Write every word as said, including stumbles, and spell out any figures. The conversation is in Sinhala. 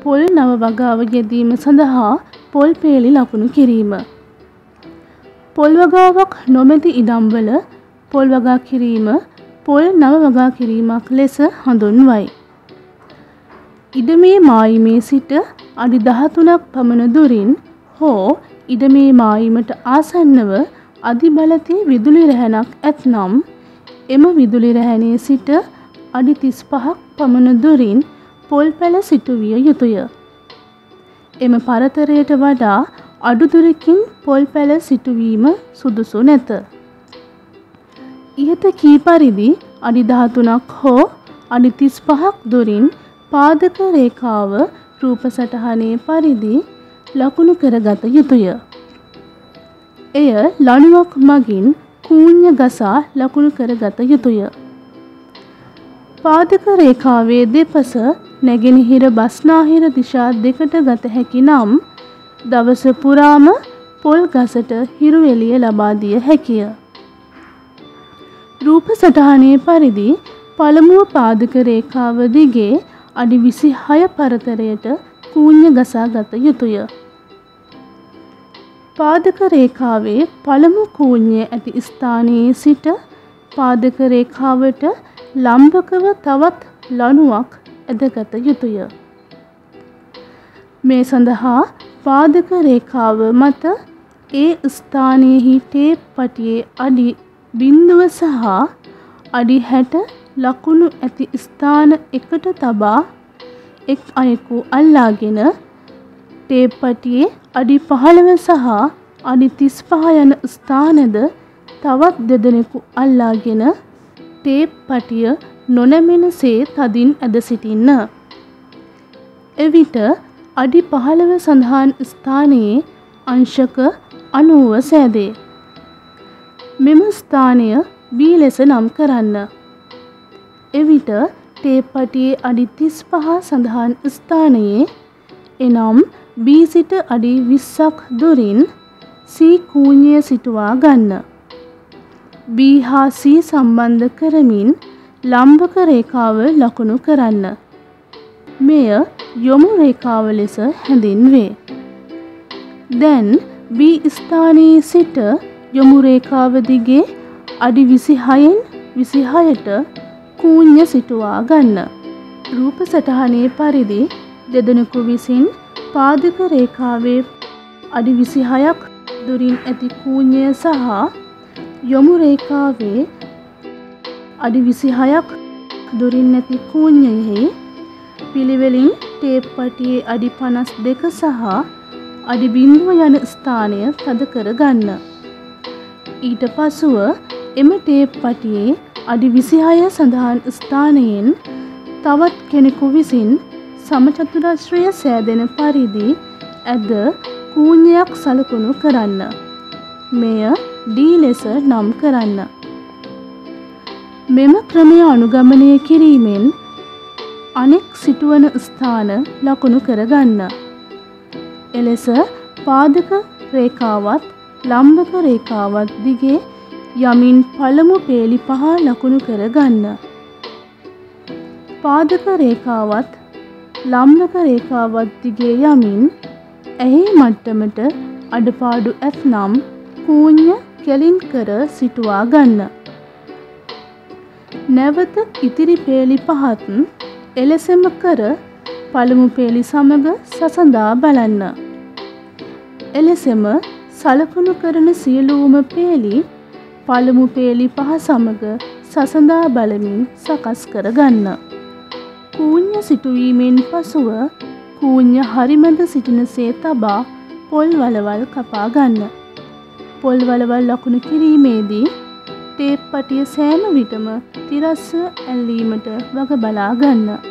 පොල් නව වගාව යෙදීම සඳහා පොල් පේලි ලකුණු කිරීම. පොල් වගාවක් නොමැති ඉඩම්වල පොල් වගා කිරීම පොල් නව වගා කිරීමක් ලෙස හඳුන්වයි. ඉඩමේ මායිමේ සිට අඩි දහතුනක් පමණ දුරින් හෝ ඉඩමේ මායිමට ආසන්නව අධිබලතී විදුලි රැහැනක් ඇත්නම් එම විදුලි රැහැනේ සිට අඩි තිස් පහක් පමණ දුරින් පොල් පැල සිටුවිය යුතුය. එම පරතරයට වඩා අඩු දුරකින් පොල් පැල සිටුවීම සුදුසු නැත. ඉහත කී පරිදි අඩි දහතුනක් හෝ අඩි තිස් පහක් දුරින් පාදක රේඛාව රූප සටහනේ පරිදි ලකුණු කරගත යුතුය. එය ලණුවක් මගින් කූඤ්ඤ ගසා ලකුණු කරගත යුතුය. පාදක රේඛාවේ දෙපස නැගෙනහිර බස්නාහිර දිශා දෙකට ගත හැකි නම් දවස පුරාම පොල් ගසට හිරු එළිය ලබා දිය හැකිය. රූප සටහනේ පරිදි පළමුව පාදක රේඛාව දිගේ අඩි විසිහය පරතරයට කූඤ්ඤ ගසා ගත යුතුය. පාදක රේඛාවේ පළමු කූඤ්ඤය ඇති ස්ථානයේ සිට පාදක රේඛාවට ලම්බකව තවත් ලණුවක් ඇදගත යුතුය. මේ සඳහා පාදක රේඛාව මත ඒ ස්ථානයෙහි ටේප් පටියේ අඩි බිංදුව සහ අඩි හැට ලකුණු ඇති ස්ථාන එකට තබා එක් අයෙකු අල්ලාගෙන ටේප් පටියේ අඩි පහළව සහ අඩි තිස් පහ යන ස්ථානද තවත් දෙදෙනෙකු අල්ලාගෙන ටේප් පටිය නොනැමෙනසේ තදින් ඇද සිටින්න. එවිට අඩි පහළව සඳහන් ස්ථානයේ අංශක අනූව සෑදේ. මෙම ස්ථානය B ලෙස නම් කරන්න. එවිට ටේප් පටියේ අඩි තිස් පහ සඳහන් ස්ථානයේ එනම් B සිට අඩි විස්සක් දුරින් C කූඤ්ඤය සිටුවා ගන්න. B හා C සම්බන්ධ කරමින් ලම්බක රේඛාව ලකුණු කරන්න. මෙය යොමු රේඛාව ලෙස හැඳින්වේ. දැන් B ස්ථානයේ සිට යොමු රේඛාව දිගේ අඩි විසිහයෙන් විසිහයට කූඤ්ඤ සිටුවා ගන්න. රූප සටහනේ පරිදි දෙදෙනෙකු විසින් පාදක රේඛාවේ අඩි විසිහයක් දුරින් ඇති කූඤ්ඤය සහ යොමු රේඛාවේ අඩි විසිහයක් දුරින් ඇති කූඤ්ඤයෙහි පිළිවෙලින් ටේප් පටියේ අඩි පනස් දෙක සහ අඩි බිංදුව යන ස්ථානය තද කර ගන්න. ඊට පසුව එම ටේප් පටියේ අඩි විසිහය සඳහන් ස්ථානයෙන් තවත් කෙනෙකු විසින් සමචතුරස්‍රය සෑදෙන පරිදි ඇද කූඤ්ඤයක් සලකුණු කරන්න. මෙය D ලෙස නම් කරන්න. මෙම ක්‍රමය අනුගමනය කිරීමෙන් අනෙක් සිටුවන ස්ථාන ලකුණු කරගන්න. එලෙස පාදක රේඛාවත් ලම්බක රේඛාවත් දිගේ යමින් පළමු පේලි පහ ලකුණු කරගන්න. පාදක රේඛාවත් ලම්බක රේඛාවත් දිගේ යමින් ඇහි මට්ටමට අඩපාඩු ඇත්නම් කූඤ්ඤ කෙලින් කර සිටුවා ගන්න. නැවත ඉතිරි පේලි පහත් එලෙසම කර පළමු පේලි සමග සසඳා බලන්න. එලෙසම සලකුණු කරන සියලුම පේලි පළමු පේලි පහ සමග සසඳා බලමින් සකස් කර ගන්න. කූඤ්ඤ සිටුවීමෙන් පසුව කූඤ්ඤ හරිමැද සිටිනසේ තබා පොල් වලවල් කපා ගන්න. පොල් වලවල් ලකුණු කිරීමේදී ටේප් පටිය සෑම විටම තිරස්ව ඇල්ලීමට වග බලා ගන්න.